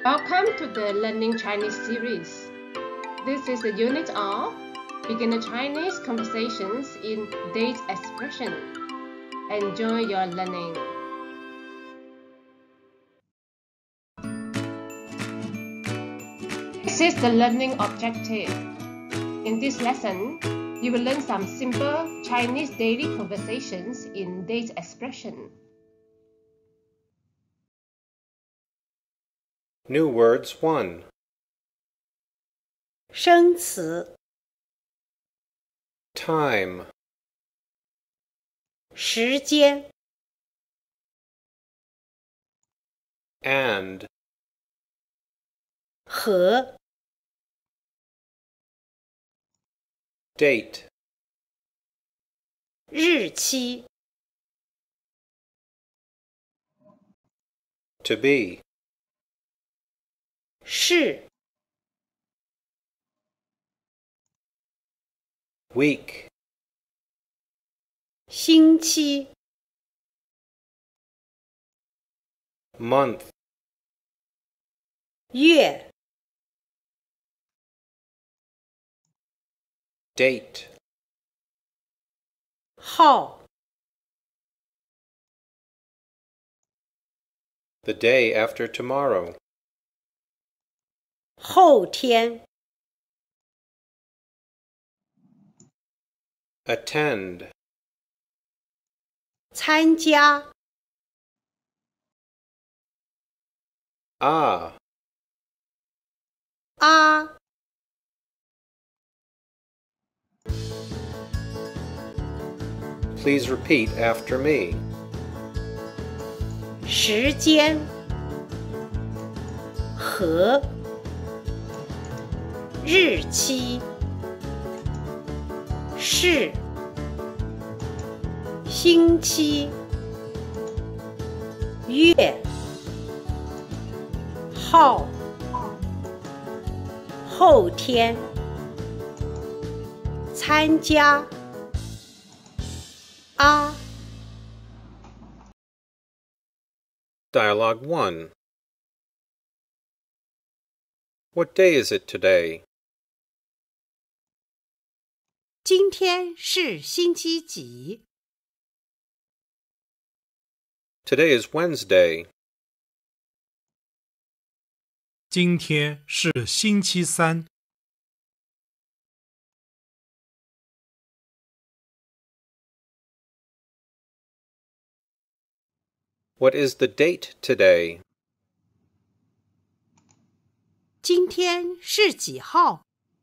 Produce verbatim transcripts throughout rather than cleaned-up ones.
Welcome to the Learning Chinese series. This is the unit of Beginner Chinese Conversations in Date Expression. Enjoy your learning. This is the learning objective. In this lesson, you will learn some simple Chinese daily conversations in date expression. New words one. 生词 Time, 时间 and, 和 date, 日期 to be, 是 week, 星期 month, 月 date, 号 the day after tomorrow, 后天 attend, 参加 ah, 啊 please repeat after me. 时间和日期是星期月号后天参加啊 Dialogue one. What day is it today? 今天是星期几？ Today is Wednesday. 今天是星期三。 What is the date today? 今天是几号？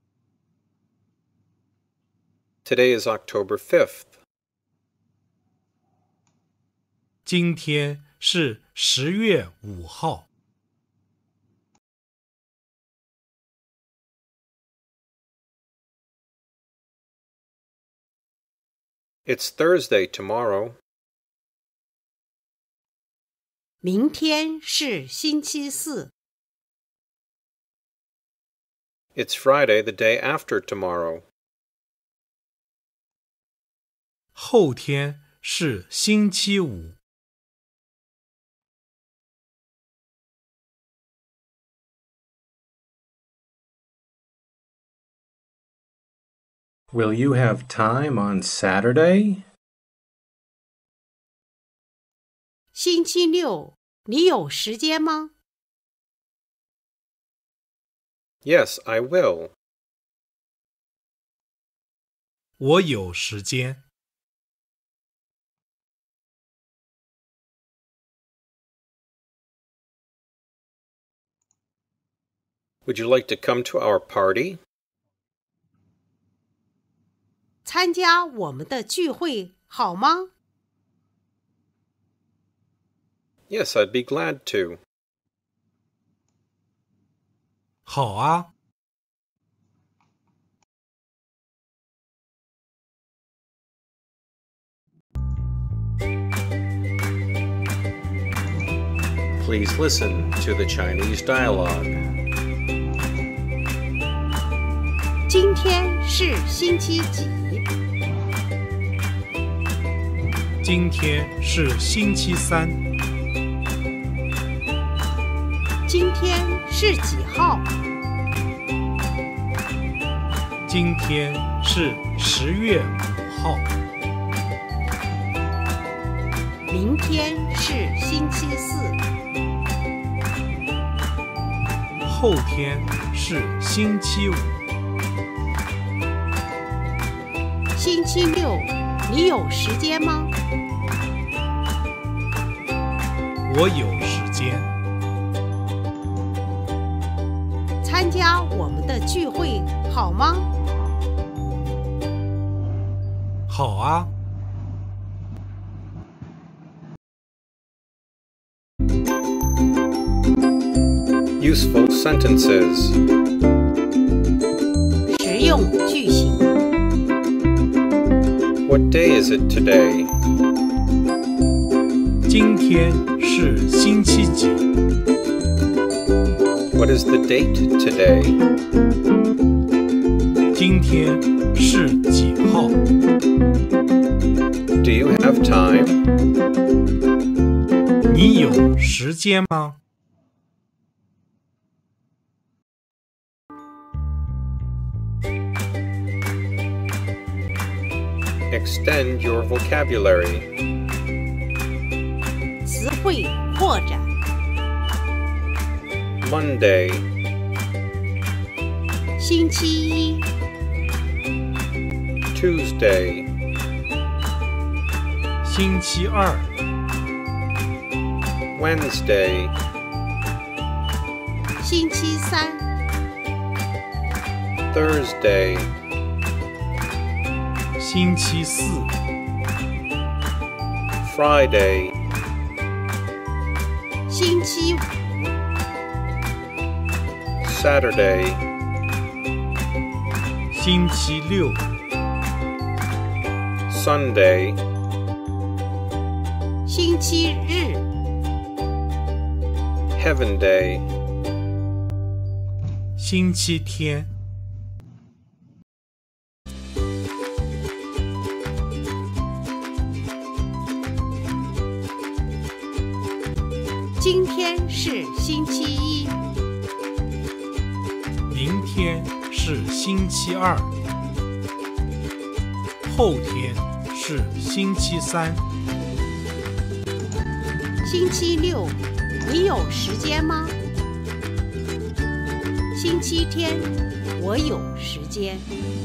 Today is October fifth. 今天是十月五号。 It's Thursday tomorrow. 明天是星期四。 It's Friday the day after tomorrow. 后天是星期五。 Will you have time on Saturday? 星期六，你有时间吗？ Yes, I will. 我有时间。 Would you like to come to our party? 参加我们的聚会好吗？ Yes, I'd be glad to. 好啊。 Please listen to the Chinese dialogue. 今天是星期几？ 今天是星期三。 今天是是几号？ 今天是十月五号。 明天是星期四。 后天是星期五。 星期六，你有时间吗？ 我有时间。 参加我们的聚会好吗？ 好啊。 Useful sentences. 实用句型。 What day is it today? 今天是星期几？ What is the date today? 今天是几号？ Do you have time? 你有时间吗？ Extend your vocabulary. 词汇扩展。 Monday, 星期一。 Tuesday, 星期二。 Wednesday, 星期三。 Thursday, 星期四。 Friday, 星期五。 Saturday, 星期六。 Sunday, 星期日。 Heaven Day. 星期天。 今天是星期一。 明天是星期二。后天是星期三。 星期六，你有时间吗？星期天，我有时间。